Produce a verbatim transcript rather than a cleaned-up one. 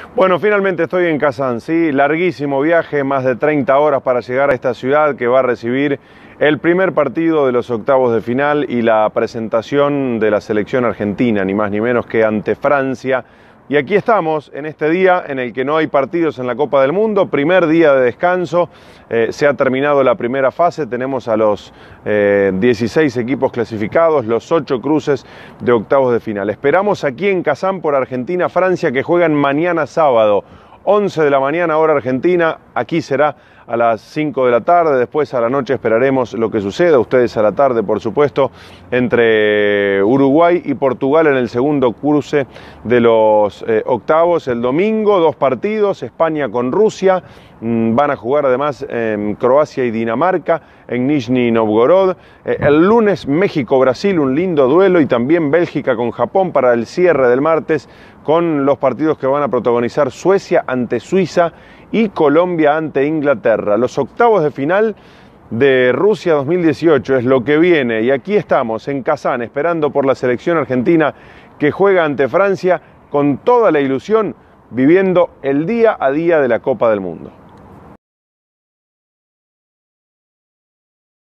Bueno, finalmente estoy en Kazán, sí, larguísimo viaje, más de treinta horas para llegar a esta ciudad que va a recibir el primer partido de los octavos de final y la presentación de la selección argentina, ni más ni menos que ante Francia. Y aquí estamos, en este día en el que no hay partidos en la Copa del Mundo, primer día de descanso, eh, se ha terminado la primera fase, tenemos a los eh, dieciséis equipos clasificados, los ocho cruces de octavos de final. Esperamos aquí en Kazán por Argentina-Francia, que juegan mañana sábado, once de la mañana hora argentina, aquí será a las cinco de la tarde, después a la noche esperaremos lo que suceda, ustedes a la tarde por supuesto, entre Uruguay y Portugal en el segundo cruce de los eh, octavos. El domingo dos partidos, España con Rusia, mm, van a jugar además eh, Croacia y Dinamarca en Nizhny Novgorod. Eh, el lunes México-Brasil, un lindo duelo, y también Bélgica con Japón para el cierre del martes, con los partidos que van a protagonizar Suecia ante Suiza y Colombia ante Inglaterra. Los octavos de final de Rusia dos mil dieciocho es lo que viene, y aquí estamos en Kazán esperando por la selección argentina que juega ante Francia con toda la ilusión, viviendo el día a día de la Copa del Mundo.